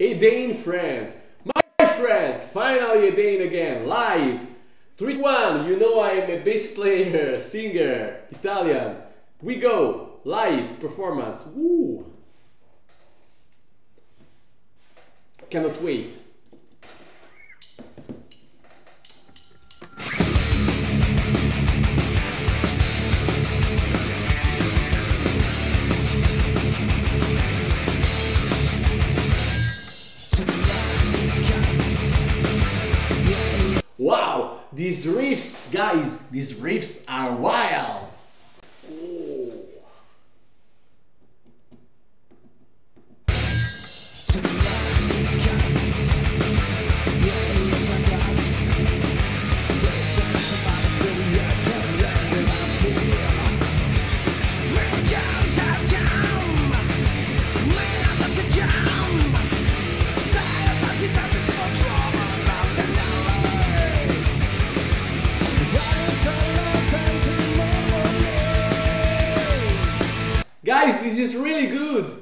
Edane friends. My friends, finally Edane again, live. 3-1, you know I am a bass player, singer, Italian. We go, live performance. Woo! Cannot wait. Wow, these riffs, guys, these riffs are wild. Oh. Guys, this is really good!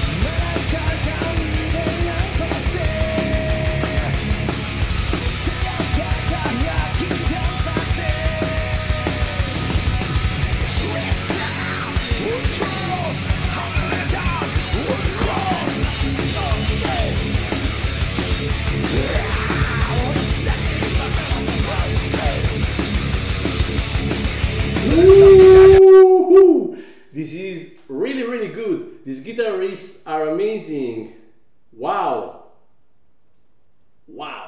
This is really good. These guitar riffs are amazing. Wow. Wow.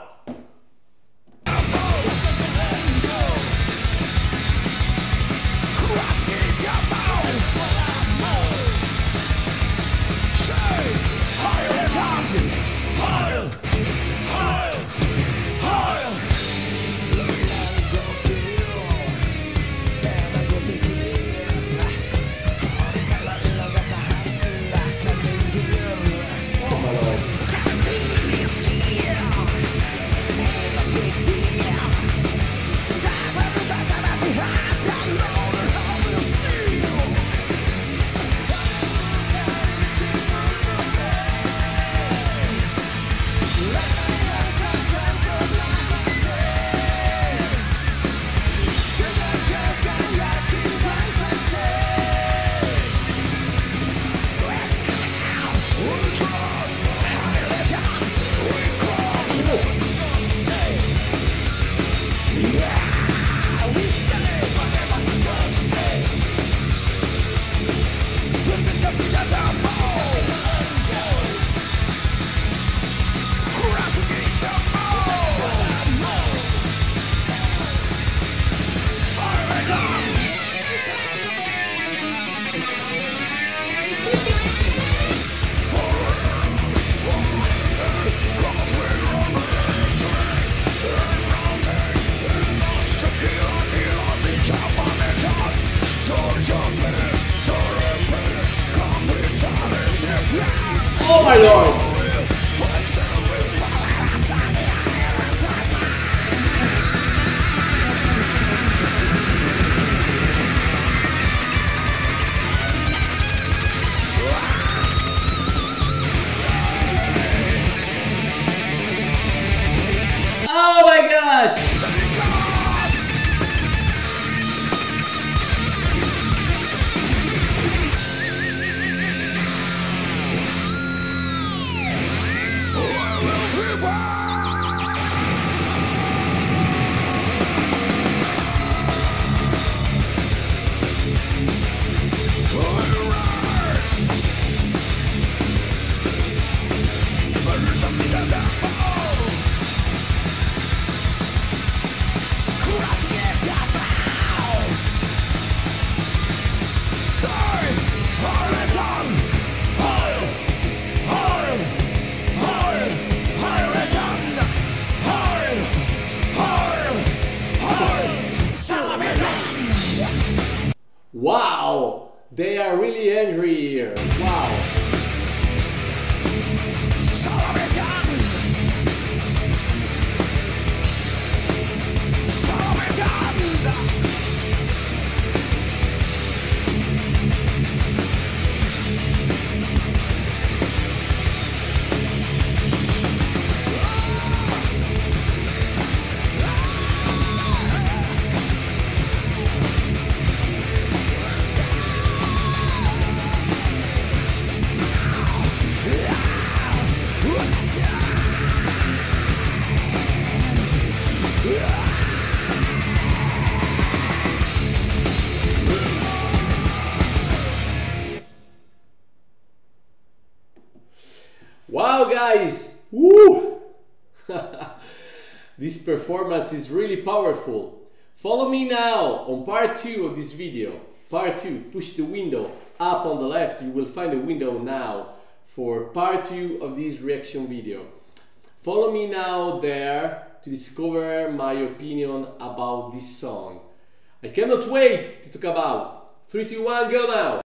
Oh my lord! Oh my gosh! Wow, they are really angry here. Wow. Wow guys! Woo! This performance is really powerful. Follow me now on part 2 of this video. Part 2, push the window up on the left. You will find a window now for part 2 of this reaction video. Follow me now there to discover my opinion about this song. I cannot wait to talk about. 3, 2, 1, go now!